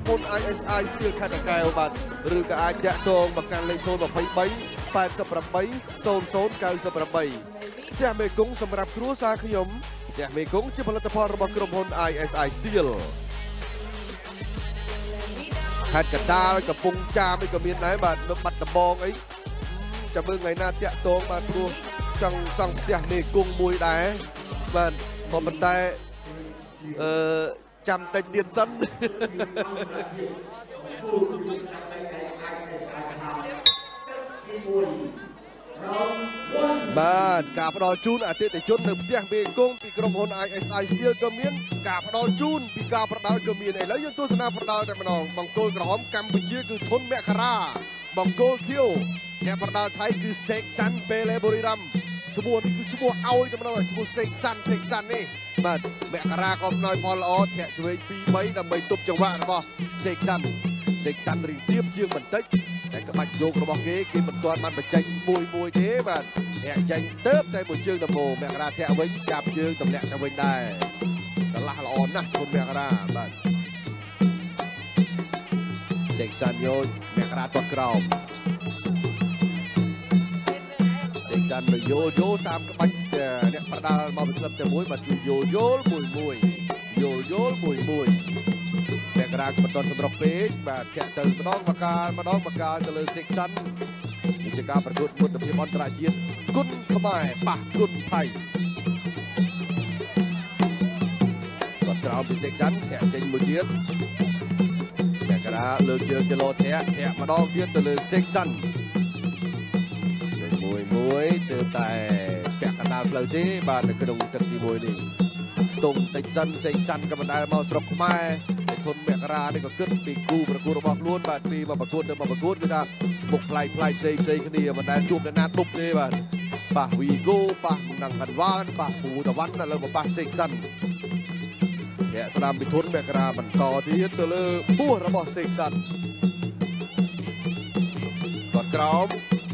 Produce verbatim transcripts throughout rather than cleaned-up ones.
ហ៊ុន ไอ เอส ไอ Steel ខេត្តតាកែវបាទឬក៏អាចតាក់ទងមកកាន់លេខศูนย์ ยี่สิบสาม แปดแปด ศูนย์ ศูนย์ เก้า แปดផ្ទះមេគង្គសម្រាប់គ្រួសារខ្ញុំផ្ទះមេគង្គជាផលិតផលរបស់ក្រុមហ៊ុន ไอ เอส ไอ Steel ខេត្តកណ្ដាលកំពង់ចាមអីក៏មានដែរបាទនៅបាត់ដំបងអីចាំមើលថ្ងៃណាតាក់ទងបាទព្រោះចង់សង់ផ្ទះមេគង្គមួយដែរបាទក៏ប៉ុន្តែអឺចាំតិចទៀតសិនបាទការផ្ដល់ជូនអតិថិជននៅផ្ទះមេគង្គពីក្រុមហ៊ុន ไอ เอส ไอ Steel ក៏មានការផ្ដល់ជូនពីការប្រដាល់ក៏មានឥឡូវយើងទស្សនាប្រដាល់តែម្ដងបង្គោលក្រហមកម្ពុជាគឺធនមករាបង្គោលខៀវអ្នកប្រដាល់ថៃគឺសេកសាន់ពេលេបូរីរ៉ាំឈ្មោះនេះគឺឈ្មោះឲ្យតែម្ដងឈ្មោះសេកសាន់សេកសាន់នេះបាទមករាក៏អំណោយផលល្អធាក់ឆ្វេងពីរ បីដើម្បីទប់ចង្វាក់របស់សេកសាន់សេកសាន់រីងទៀបជាងបន្តិចតែក្បាច់យករបស់គេគេមិនទាន់បានបញ្ចេញមួយមួយទេបាទធាក់ចេញទៅតែមួយជើងដំបូងមករាធាក់វិញចាប់ជើងទម្លាក់ទៅវិញដែរឆ្លាស់ល្អណាស់គុណមករាបាទសេកសាន់យកមករាទាត់ក្រោមសេកសាន់ទៅយោយោតាមក្បាច់អ្នកប្រដាល់មកពីក្លឹបតែមួយបាទគឺយោយោលមួយមួយយោយោលមួយមួយមករាបន្តសម្រុកពេកបាទធាក់ទៅម្ដងមកកាលម្ដងមកកាលទៅលើសេកសាន់នេះជាការប្រកួតមិត្តភាពអន្តរជាតិគុណខ្មែរប៉ះគុណថៃគាត់ក្រោមពីសេកសាន់ធាក់ចេញមួយទៀតមករាលើកជើងគីឡូធាក់ធាក់ម្ដងទៀតទៅលើសេកសាន់មួយមួយទៅតែពាក់កណ្ដាលផ្លូវទេបាទនៅក្នុងទឹកទីមួយនេះស្ទង់តិចសិនសេកសាន់ក៏មិនដែលមកស្រុកខ្មែរតែធនមករានេះក៏គិតពីគូប្រកួតរបស់ខ្លួនបាទពីមកប្រកួតទៅមកប្រកួតគឺថាមុខផ្លៃផ្លៃផ្សេងផ្សេងគ្នាមិនដែលជួបអ្នកណាដប់ទេបាទប៉ះវីហ្គោប៉ះនឹងកណ្វានប៉ះពូតវ៉ាន់ឥឡូវមកប៉ះសេកសាន់ធាក់ស្ដាំពីធនមករាបន្តទៀតទៅលើពោះរបស់សេកសាន់គាត់ក្រោម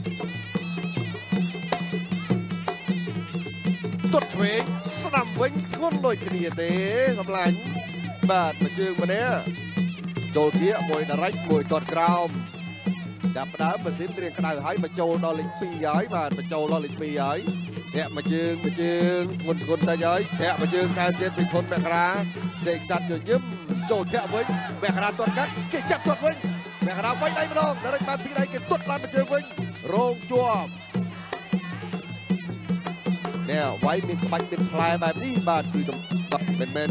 ទត់ឆ្វេងស្ដាំវិញធ្ងន់ដូចគ្នាទេសម្លាញ់បាទមួយជើងម្នាក់ចូលគៀកមួយដារិចមួយទត់ក្រោមចាប់ផ្ដើមម៉ាស៊ីនត្រៀមក្តៅហើយមកចូលដល់លេខពីរហើយបាទមកចូលដល់លេខពីរហើយធាក់មួយជើងមួយជើងធ្ងន់ធ្ងន់តិចហើយធាក់មួយជើងកៅទៀតពីធនមករាសេកសាន់ញញឹមចូលធាក់វិញមករាទត់កាត់គេចាប់ទត់វិញមករាវិញដៃម្ដងដារិចបានពីរដៃគេទត់បានមួយជើងវិញរងជាប់នេះវាយមានក្បាច់មានផ្លែបែបនេះបាទគឺមិនមែន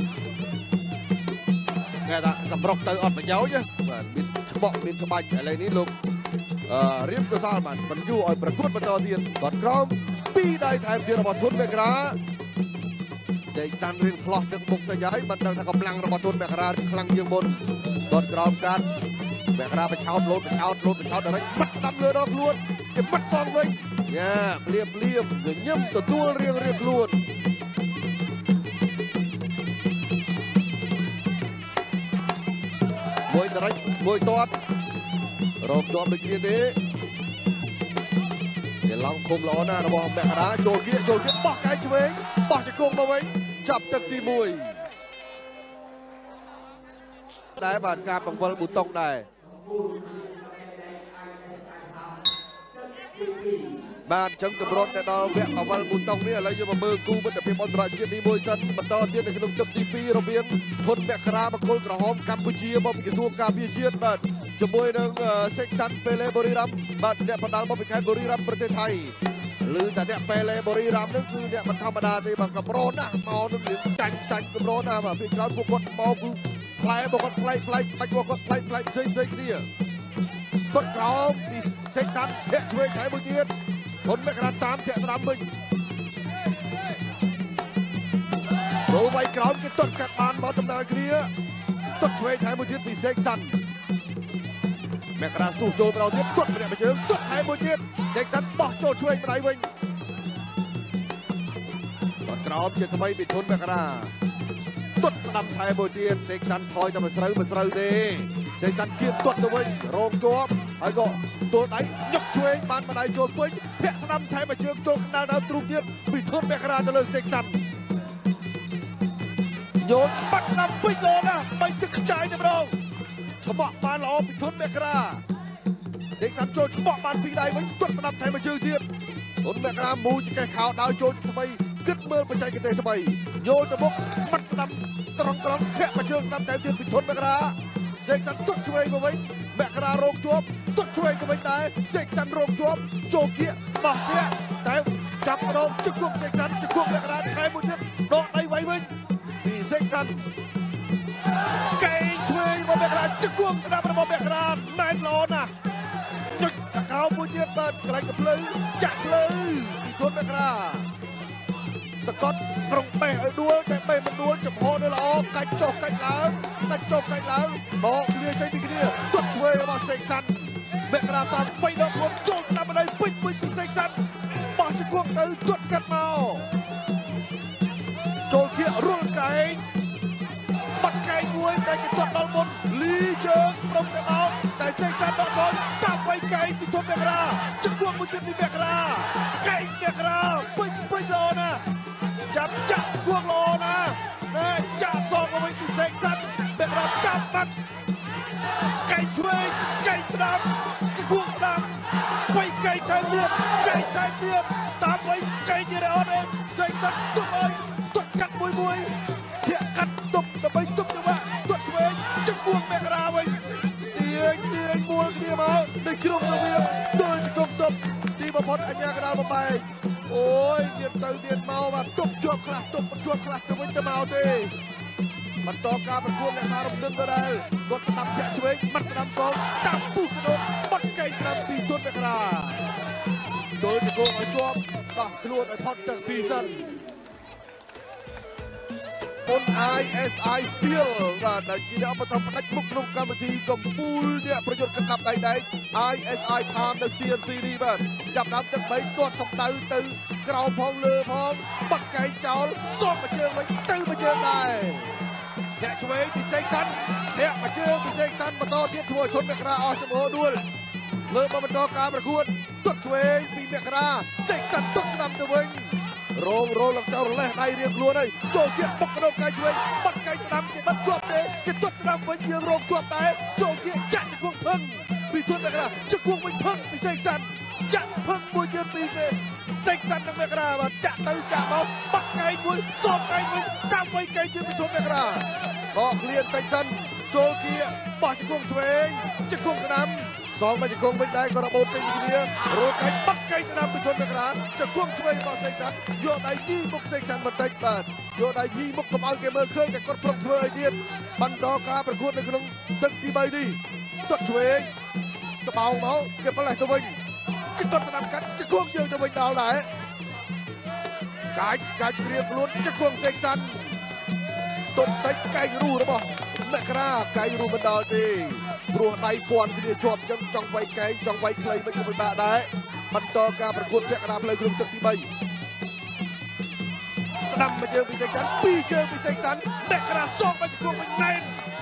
គេថាសម្រុកទៅអត់ប្រយោជន៍បាទមានច្បក់មានក្បាច់ឥឡូវនេះលោកអឺរៀបកសលបាទមិនយូរឲ្យប្រកួតបន្តទៀតគាត់ក្រោមពីរដៃថែមទៀតរបស់ធនមករាចេញសាន់រៀងផ្លោះទឹកមុខទៅហើយមិនដឹងថាកម្លាំងរបស់ធនមករាខ្លាំងជាងមុនគាត់ក្រោមកាត់មករាបឆោតលោតបឆោតលោតបឆោតដល់បាត់ស្ដាំលើដល់ខ្លួនគេបាត់សងវិញយ៉ាភ្លាមភ្លាមញញឹមទទួលរៀងរៀងខ្លួនមួយដរិចមួយទាត់រកទាត់ដូចគ្នាទេគេឡងឃុំល្អណាស់របស់មករាចូលគៀកចូលគៀកបោះកាយឆ្វេងបោះជង្គង់មកវិញចាប់ទឹកទីមួយដែរបាទការបង្វិលប៊ូតុងដែរបាទអញ្ចឹងកម្រិតទៅដល់វគ្គអវលប៊ូតុងនេះឥឡូវយើងមកមើលគូមិត្តភាពអន្តរជាតិនេះមួយសិនបន្តទៀតនៅក្នុងទឹកទីពីររវាងធនមករាបង្គោលក្រហមកម្ពុជាមកពីក្រសួងការពារជាតិបាទជាមួយនឹងសេកសាន់ពេលេបូរីរ៉ាំបាទអ្នកបណ្ដាលមកពីខេត្តបូរីរ៉ាំប្រទេសថៃឬតែអ្នកពេលេបូរីរ៉ាំនឹងគឺអ្នកមិនធម្មតាទេបាទកម្រណាស់មកនឹងរៀងចាញ់ចាញ់កម្រណាស់បាទពីក្រោយពួកគាត់មកគឺផ្លែរបស់គាត់ផ្លែផ្លែបាច់របស់គាត់ផ្លែផ្លែផ្សេងផ្សេងគ្នាគាត់ក្រោមពីសេកសាន់ធាក់ឆ្វេងថែមួយទៀតធនមករាតាមធាក់ស្ដាំវិញចូលវាយក្រោមគេទត់កាត់បានមកដំណើរគ្នាទត់ឆ្វេងថែមួយទៀតពីសេកសាន់មករាស្ទុះចូលម្ដងទៀតទត់ម្នាក់មួយជើងទត់ថែមួយទៀតសេកសាន់បោះចូលឆ្វេងម្ដាយវិញគាត់ក្រោមជាថ្មីពីធនមករាទត់ស្ដាំថែមួយទៀតសេកសាន់ថយតែមិនស្រូវមិនស្រូវទេសេកសាន់គៀបទត់ទៅវិញរងជាប់ហើយក៏ទួលដៃញុកឆ្វេងបានម្ដាយចូលពេញធាក់ស្ដាំថែមួយជើងចូលកណ្ដាលដើមទ្រូងទៀតពីធនមករាទៅលើសេកសាន់យកបាត់ស្ដាំពេញលោណាបីទឹកខ្ចាយតែម្ដងឈក្បក់បានល្អពីធុនមេក្រាសេកសាន់ចូលក្បក់បានពីដៃវិញទាត់ស្ដាប់ថែមមួយជើងទៀតធុនមេក្រាមូជាកេះខោដើរចូលថ្មីគិតមើលបច្ចេកទេសថ្មីយល់ទៅមុខបាត់ស្ដាប់ត្រង់ត្រង់ធាក់មួយជើងស្ដាប់ថែមទៀតពីធុនមេក្រាសេកសាន់ទាត់ឆ្វេងមកវិញមេក្រារោគជាប់ទាត់ឆ្វេងទៅវិញដែរសេកសាន់រោគជាប់ចូលគៀកបោះគៀកតែចាប់ម្ដងជង្គង់សេកសាន់ជង្គង់មេក្រាថែមមួយទៀតដកដៃໄວវិញពីសេកសាន់កែងឆ្វេងរបស់មេក្រាជង្គង់ស្ដាប់របស់មេក្រាណែនល្អណាស់ញុចតកោមួយទៀតបាទកន្លែងកភ្លៅចាក់ភ្លៅពីធុនមេក្រាសកត់ប្រុងបេះឲ្យដួលតែបេះមិនដួលចំហនៅល្អកាច់ចុះកាច់ឡើងកាច់ចុះកាច់ឡើងបោកគ្នាចេញពីគ្នាទាត់ឆ្វេងរបស់សេកសាន់មេក្រាតាមបីដងខ្លួនចូលតាមបណ្ដោយពេញពេញពីសេកសាន់បោះជង្គង់ទៅទាត់កាត់មកចូលគៀករុលកែងបាត់កែងមួយតែគេទាត់ដល់មុនលីជើងព្រមតែបោកតែសេកសាន់ដកកូនតាមបីកែងពីធុនមេក្រាជង្គង់មួយទៀតពីមេក្រាកែងមេក្រាពេញពេញល្អណាស់ចាប់ចាក់គួងល្អណាស់ណែចាក់សងមកវិញពីសេកសាន់មេក្រាចាប់បាត់កែងឆ្វេងកែងស្ដាប់ជង្គង់ស្ដាប់បីកែងថែមទៀតកែងថែមទៀតតាមបីកែងទៀតអត់ទេសេកសាន់ទុកឲ្យទាត់កាត់មួយមួយធាក់កាត់ទប់ដើម្បីទប់ទៅបាក់ទាត់ឆ្វេងជង្គង់មេក្រាវិញទាញទាញមួលគ្នាមកនៅជ្រុងទៅវាទល់ជង្គង់ទប់ទីបំផុតអញ្ញាកដាលបំបែកអូយមានទៅមានមកបាទទប់ជាប់ខ្លះទប់មិនជាប់ខ្លះទៅវិញទៅមកទេបន្តការប្រកួតអ្នកសារំដឹងទៅដែរគាត់ស្ដាប់ធាក់ឆ្វេងបាត់ស្ដាប់សងតាមពុះកដោបាត់កែងស្ដាប់ពីទុនមេក្រាទល់ជង្គង់ឲ្យជាប់ដោះខ្លួនឲ្យផុតទៅពីសិនមុន ไอ เอส ไอ Steel បាទដែលជាអ្នកឧបត្ថម្ភផ្ដាច់មុខក្នុងកម្មវិធីកំពូលអ្នកប្រយុទ្ធកណ្ដាប់ដៃដែក ไอ เอส ไอ Palm នៅ ซี เอ็น ซี នេះបាទចាប់ដើមទឹកបីទាត់សំដៅទៅក្រោមផងលើផងបាត់កែងចោលសោកមួយជើងវិញទៅមួយជើងដែរអ្នកឆ្វេងពីសេកសាន់អ្នកមួយជើងពីសេកសាន់បន្តទៀតធ្វើឲ្យធុនមេក្រាអស់ចំហដួលលើមកបន្តការប្រកួតទាត់ឆ្វេងពីមេក្រាសេកសាន់ទុកស្ដាំទៅវិញរងរលទៅរលេះដៃរៀងខ្លួនហើយចូលគៀកបុកកដោកែងឆ្វេងបាត់កែងស្ដាំគេបាត់ជាប់ទេគេទាត់ស្ដាំវិញយើងរងជាប់ដែរចូលគៀកចាក់ជង្គង់ភឹងពីធុនមេក្រាជង្គង់វិញភឹងពីសេកសាន់ចាក់ភឹងមួយទៀតពីសេកសាន់និងមេក្រាបាទចាក់ទៅចាក់មកបាត់កែងមួយសោកកែងវិញតាមវិញកែងទៀតពីធុនមេក្រាបោកលៀនតិចសិនចូលគៀកបោះជង្គង់ឆ្វេងជង្គង់ស្ដាំសងមកជង្គង់វិញដែរក៏របូតចេញពីគ្នារកកែងបាត់កែងស្ដាំពីធុនមេក្រាជង្គង់ឆ្វេងរបស់សេកសាន់យកដៃញីមុខសេកសាន់បន្តិចបាទយកដៃញីមុខកុំឲ្យគេមើលឃើញតែគាត់ប្រុងធ្វើឲ្យទៀតបន្តការប្រកួតនៅក្នុងទឹកទីបីនេះទាត់ឆ្វេងក្បោងមកគេផ្លេះទៅវិញគេទាត់ស្ដាំកាត់ជង្គង់យើងទៅវិញដល់ដែរកាច់កាច់ព្រៀបខ្លួនជង្គង់សេកសាន់ទុនតិចកែងរូរបស់មេក្រាកែងរូមិនដល់ទេព្រោះដៃពាន់គ្នាជាប់អញ្ចឹងចង់វាយកែងចង់វាយខ្លីមិនក៏ពិបាកដែរបន្តការប្រកួតពាក់កណ្ដាលផ្លូវក្នុងទឹកទីបីស្ដាំមួយជើងពីសេកសាន់ពីរជើងពីសេកសាន់មេក្រាសងមកជង្គង់វិញណែ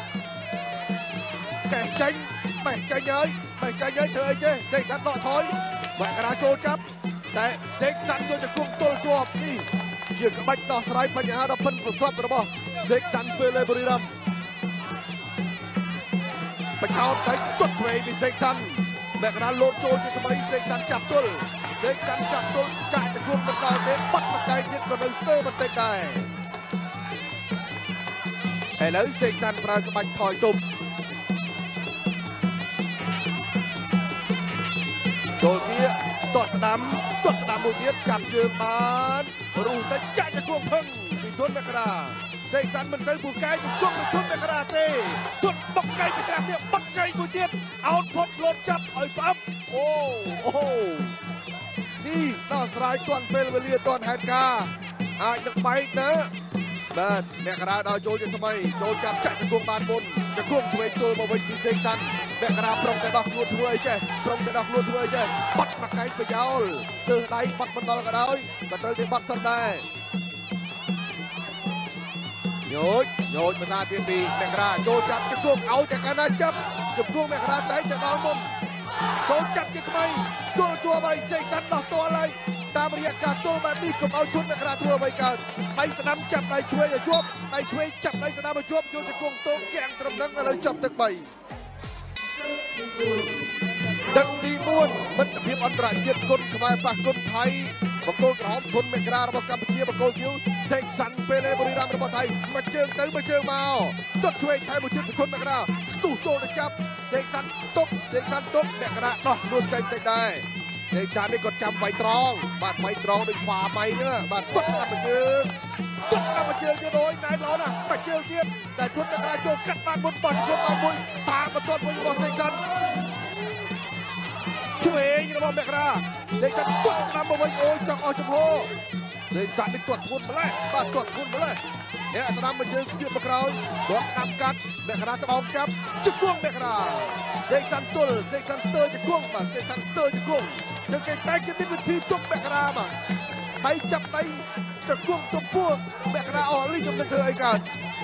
នកែចាញ់បេះចាញ់ហើយបេះចាញ់ហើយធ្វើអីទេសេកសាន់ដកថយមេក្រាចូលចាប់តែសេកសាន់យកជង្គង់ទល់ជាប់នេះជាក្បាច់ដោះស្រាយបញ្ហាដ៏ប៉ិនប្រសប់របស់សេកសាន់ពេលលេបរីរ៉ាំបច្ឆោតទៅទាត់ឆ្វេងពីសេកសាន់មេក្រាលោតចូលជាថ្មីសេកសាន់ចាប់ទល់សេកសាន់ចាប់ទល់ចាក់ជង្គង់មិនដល់ទេបាត់មកកែងទៀតក៏នៅស្ទើរបន្តិចដែរឥឡូវសេកសាន់ប្រើក្បាច់ថយទុំចូលគៀកទាត់ស្ដាំទាត់ស្ដាំមួយទៀតចាប់ជើងបានរុះទៅចាក់ជង្គង់ភឹងពីធុនមេក្រាសេកសាន់មិនសូវពូកែជង្គង់ទៅធុនមេក្រាទេទាត់បុកកែងពីក្រានេះបាត់កែងមួយទៀតអោតផុតលោតចាប់ឲ្យផ្អាប់អូអូនេះដោះស្រាយទាន់ពេលវេលាទាន់ហេតុការអាចនឹងបែកណាបាទអ្នកក្រាដល់ចូលជាថ្មីចូលចាប់ចាក់ជង្គង់បានមុនជង្គង់ឆ្វេងទល់មកវិញពីសេកសាន់អ្នកក្រាប្រុងតែដោះខ្លួនធ្វើអីចេះប្រុងតែដោះខ្លួនធ្វើអីចេះបាត់មកកែងប្រយោលទើសដៃបាត់បណ្ដល់ក៏ដោយក៏ត្រូវតែបាត់សិនដែរញោចញោចភាសាទៀតពីអ្នកក្រាចូលចាប់ជង្គង់ឲ្យតែកាលណាចាប់ជង្គង់អ្នកក្រាតែតែដល់មុនចូលចាប់ជាថ្មីទល់ជួបឲ្យសេកសាន់ដោះទាល់ហើយតាមរយៈការទល់បែបនេះកុំឲ្យធុនមេក្រាធ្វើអ្វីកើតដៃស្ដាំចាប់ដៃឆ្វេងឲ្យជាប់ដៃឆ្វេងចាប់ដៃស្ដាំឲ្យជាប់យកជង្គង់ទងគាំងត្រឹមនឹងឥឡូវចាប់ទឹកបីដឹកទីbốnមិត្តភាពអន្តរជាតិគុណខ្មែរប៉ះគុណថៃបង្គោលក្រហមធនមេក្រារបស់កម្ពុជាបង្គោលគៀវសេកសាន់ពេលបុរីរ៉ាមរបស់ថៃមកជើងទៅមកជើងមកទាត់ឆ្វេងថៃមួយទៀតធនមេក្រាស្ទុះចូលទៅចាប់សេកសាន់តុបសេកសាន់តុបមេក្រាដោះខ្លួនចេញទៅដែរសេកសាន់នេះគាត់ចាំវាយត្រង់បាទវាយត្រង់ដូចហ្វាបៃហ្នឹងបាទទាត់តាមមកជើងទាត់តាមមកជើងទៀតដូចណែឡូណាមកជើងទៀតតែធនមេក្រាចូលកាត់បានមុនបោះជើងដល់មួយតាមបន្ទាត់មួយរបស់សេកសាន់ឆ្វេងរបស់មេក្រាលេខតាទាត់ស្ដាំមកវិញអូយចង់អស់ចំហលេខសាក់នេះទាត់ធ្ងន់ម្លេះបាទទាត់ធ្ងន់ម្លេះអ្នកស្ដាំមកជើងទៀតមកក្រោយគាត់ស្ដាំកាត់មេក្រាត្បោងចាប់ជង្គង់មេក្រាសេកសាន់ទល់សេកសាន់ស្ទើជង្គង់បាទសេកសាន់ស្ទើជង្គង់ជើងគេតែគេមានវិធីទប់មេក្រាបាទដៃចាប់ដៃជង្គង់ទប់ពោះមេក្រាអស់លីខ្ញុំនឹងធ្វើអីកើត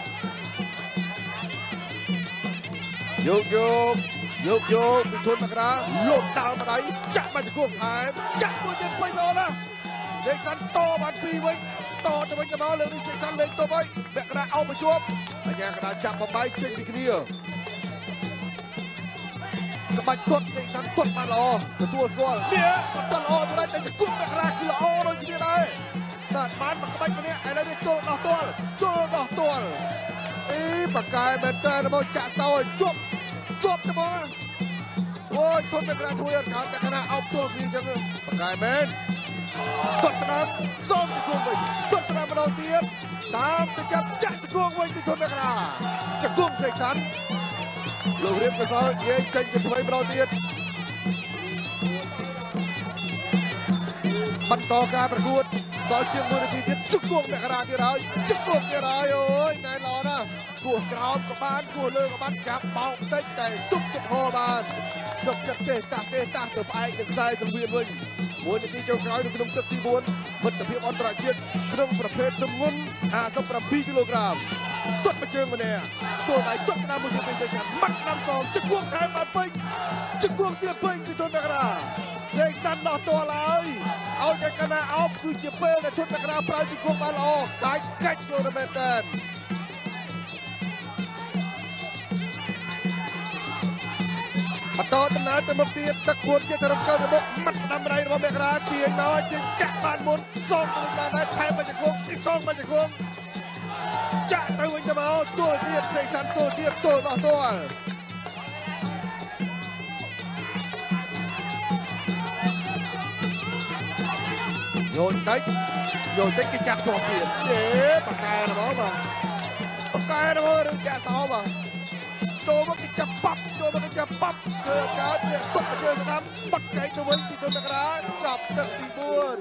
យកយកយកយកពីធនមករាលោតដាល់មកដៃចាក់មកជង្គង់ថែមចាក់មួយទៀតពេញលោណាសេកសាន់តបានពីរវិញតទៅវិញទៅមកលើនេះសេកសាន់លេងទៅវិញមករាអោបមកជាប់បញ្ញាកណ្ដាលចាប់បំបាយចេញពីគ្នាក្បាច់ទាត់សេកសាន់ទាត់បានល្អទទួលស្គាល់នេះទាត់ល្អទៅតែជង្គង់មករាគឺល្អដូចគ្នាដែរបាទបានមកក្បាច់ម្នាក់ឥឡូវនេះទល់ដោះទាល់ទល់ដោះទាល់អីបកកាយមែនតើរបស់ចាក់សោឲ្យជាប់ជាប់ទៅមកអូយធនមេក្រាធ្វើអត់កើតតែគណៈអោបទល់គ្នាអញ្ចឹងបកកាយមែនទាត់ស្ដាំសូមជង្គង់វិញទាត់ស្ដាំម្ដងទៀតតាមទៅចាប់ចាក់ជង្គង់វិញពីធនមេក្រាជង្គង់សេកសាន់លោករៀបកសលនិយាយចេញជាថ្មីម្ដងទៀតបន្តការប្រកួតសល់ជាងមួយនាទីទៀតជង្គង់មេក្រាទៀតហើយជង្គង់ទៀតហើយអូយណែល្អណាស់គោះក្រោមក៏បានគោះលើក៏បានចាប់បោកតិចតែទប់ចំហបានសុកចិត្តទេតាទេតាទៅផ្អែកនឹងខ្សែសង្វៀនវិញមួយនាទីចុងក្រោយនៅក្នុងទឹកទីbốnមិត្តភាពអន្តរជាតិក្នុងប្រភេទទម្ងន់ห้าสิบเจ็ดគីឡូក្រាមទាត់មួយជើងម្នាក់ទល់ដៃទាត់ស្ដាំមួយទៀតពីសេកសាន់ម៉ាត់ស្ដាំសងជង្គង់ថែមបានពេញជង្គង់ទៀតពេញពីទន់មេក្រាសេកសាន់ដោះទាល់ហើយឲ្យតែកណាអោបគឺជាពេលដែលទន់មេក្រាប្រើជង្គង់បានល្អកាច់កាច់យកទៅមែនតើបន្តដំណើរទៅមុខទៀតទឹកពួនជាទៅរំកើទៅមុខមាត់ស្ដាំដៃរបស់មេក្រាទាញមកទាញចាក់បានមុនសងទៅបានដែរថែមមកជង្គង់ទីសងមកជង្គង់ចាក់ទៅវិញទៅមកទួលទៀតសេកសាន់ទួលទៀតទួលដោះទាល់យោនតិចយោនតិចគេចាប់ជាប់ទៀតទេបកកែរបស់បាទបកកែរបស់រឿងចាក់សោបាទចូលមកគេចាប់ប៉ាប់ចូលមកគេចាប់ប៉ាប់ធ្វើកើតវាទុកទៅជើងស្ដាំបាត់ចែកទៅវិញពីទុនមករាចាប់ទឹកទីbốn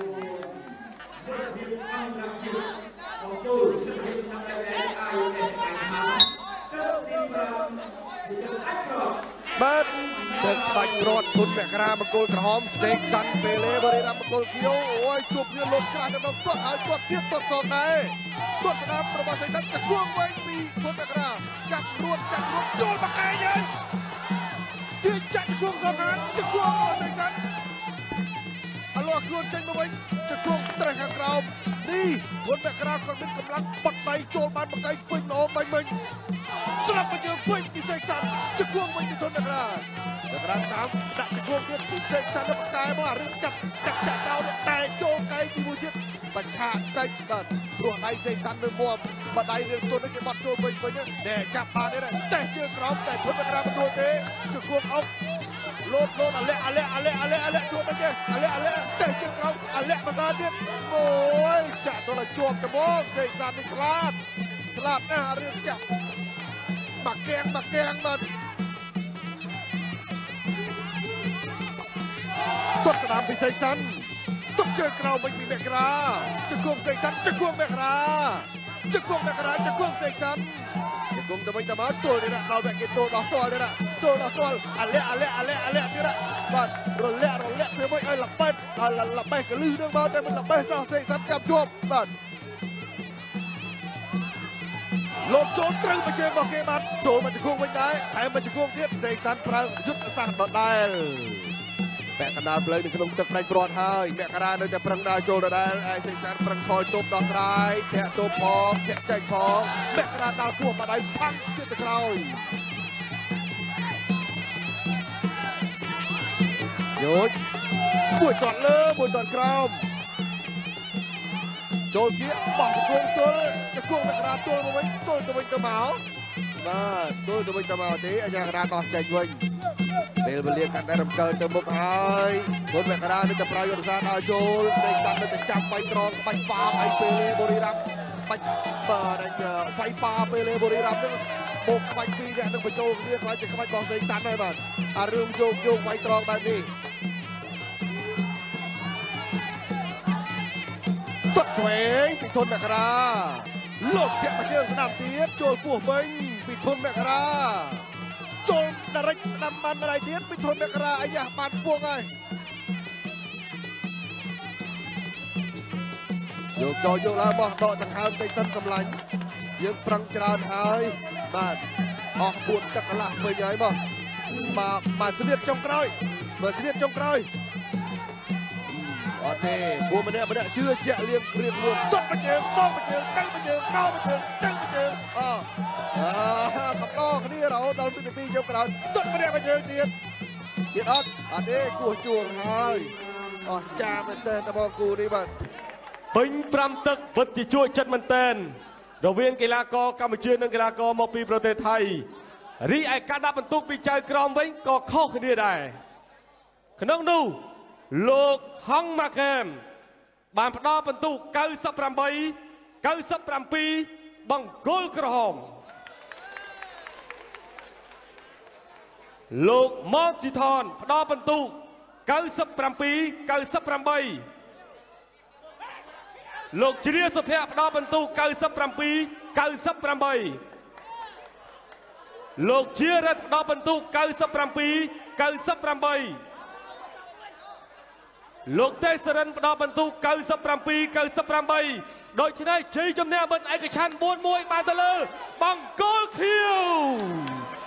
បាទទឹកបាច់រត់ទុនមករាបង្គោលក្រហមសេកសាន់ពេលេបរិរ៉ាមបង្គោលគៀវអូយជួបវាលុបច្រាស់ទៅដល់ទាត់ហើយទាត់ទៀតទាត់សងដែរទាត់ស្ដាំរបស់សេកសាន់ចង្គង់វិញពីទុនមករាចាប់រួតចាប់រួតចូលមកកែហើយទាញចាក់ជង្គង់សងខាងជង្គង់របស់សេកសាន់អលោះខ្លួនចេញមកវិញជង្គង់ត្រេះខាងក្រោមនេះវត្តមករាគាត់មានកម្លាំងបាត់ដៃចូលបានបកៃពេញល្អបាញ់មិញស្រាប់មកជើងពេញពីសេកសាន់ជង្គង់វិញពីទុនមករាមករាតាមដាក់ជង្គង់ទៀតពីសេកសាន់ទៅបកែមកអារឿងចាប់ដាក់ចាក់សោនេះតែចូលកែទីមួយទៀតបញ្ឆាតិចបាទព្រោះដៃសេកសាន់នៅមុំបាត់ដៃរឿងទុននេះគេបាត់ចូលវិញវិញតែចាប់បានទេតែជើងក្រោមតែទុនមករាមិនរួចទេជង្គង់អុកលោតលោតអាលែអាលែអាលែអាលែអាលែជួបទៅចេះអាលែអាលែតែជើងក្រោមអាលែភាសាទៀតអូយចាក់ទៅដល់ជាប់ត្បូងសេកសាន់នេះឆ្លាតឆ្លាតណាស់រឿងចាក់បាក់កៀងបាក់កៀងបាទទាត់ស្ដាំពីសេកសាន់ទប់ជើងក្រោមវិញពីមេក្រាជង្គង់សេកសាន់ជង្គង់មេក្រាជង្គង់មេក្រាជង្គង់សេកសាន់ជង្គង់ទៅវិញទៅមកទល់នេះដល់បែកគេទល់ដោះទាល់នេះទល់ដោះទាល់អាលែអាលែអាលែអាលែទៀតបាទរលាក់រលាក់ទៅវិញឲ្យល្បេះល្បេះកលឹះនឹងមកតែមិនល្បេះសោះសេកសាន់ចាប់ជាប់បាទលោតចូលត្រូវមកជើងរបស់គេបាទចូលមកជង្គង់វិញដែរតែមកជង្គង់ទៀតសេកសាន់ប្រើយុទ្ធសាស្ត្រដដែលពាក់កណ្ដាលផ្លូវនៅក្នុងទឹកផ្នែកព្រាត់ហើយមករានៅតែប្រឹងដើរចូលដដែលឯសេកសាន់ប្រឹងថយទប់ដោះស្រាយធាក់ទប់ផងធាក់ចេញផងមករាដាល់គោះបាត់ដៃផាំងទៀតទៅក្រោយយោជមួយតត់លើមួយតត់ក្រោមចូលគៀកបោះជង្គង់ទល់ជង្គង់មកក្រាទល់មកវិញទល់ទៅវិញទៅមកបាទទល់ទៅវិញទៅមកទេអាយ៉ាក្រាដោះចេញវិញពេលវេលាកាន់តែរំកើទៅមុខហើយគុណមកក្រានឹងតែប្រយុទ្ធសាស្ត្រដល់ចូលសេស្តាប់នឹងតែចាប់បាញ់ត្រង់បាញ់ប៉ាបាញ់ពេលបុរីរ៉ាប់បាច់បាទវាយប៉ាពេលបុរីរ៉ាប់នឹងបោកខ្វាច់ពីរអ្នកនឹងបញ្ចូលគ្នាខ្លាចជាខ្វាច់របស់សេស្តាប់ហើយបាទអារឿងយោគយោគវាយត្រង់បែបនេះទុតឆ្វេងពីធនមកក្រាលោកធាក់មកជើងស្ដាប់ទៀតចូលពោះវិញពីធនមកក្រាចូលដរិចស្ដាំបានដៃទៀតពីធនមកក្រាអាយ៉ាបានពួងហើយយកចូលយកឡើងបោះដកដង្ហើមទៅសិនសម្លាញ់យើងប្រឹងច្រើនហើយបាទអស់បួនទឹកកន្លះវិញហើយបងបាទបាទស្វៀតចុងក្រោយបាទស្វៀតចុងក្រោយអត់ទេពួកម្នាក់ម្នាក់ជឿជាក់លៀងរៀបរួមទុតមកជើងសងមកជើងទៅមកជើងកោមកជើងទៅមកជើងអឺកំដរគ្នារហូតដល់វិនាទីចុងក្រោយទុតម្នាក់មកជើងទៀតទៀតអត់អត់ទេគោះជួងហើយអស់ចាមែនតើតបងគូនេះបាទពេញប្រាំទឹកវិតជាជួចចិត្តមែនតើរវាងកីឡាករកម្ពុជានិងកីឡាករមកពីប្រទេសថៃរីឯការដាក់បន្ទុកពីចៅក្រមវិញក៏ខុសគ្នាដែរក្នុងនោះលោកហងម៉ាកែមបានផ្ដល់បន្ទុក九十八 九十七បង្គោលក្រហមលោកម៉ូជីថនផ្ដល់បន្ទុក九十七 九十八លោកជ្រាសុភ័ក្រផ្ដល់បន្ទុក九十七 九十八លោកជារិទ្ធផ្ដល់បន្ទុក九十七 九十八លោកទេសរិនផ្ដល់បន្ទុក九十七 九十八ដូច្នេះជ័យជំនះបិទឯកច្ឆន្ទ bốn មួយបានទៅលើបង្គោលខៀវ